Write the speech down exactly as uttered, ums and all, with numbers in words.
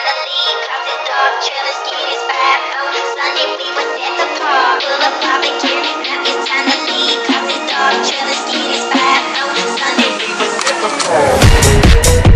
to leave, cause it's dark, trailer skin is five oh. Sunday we was at the park, full of barbecue. Now it's time to leave, cause it's dark, trailer skin is five oh. Sunday we was at the park.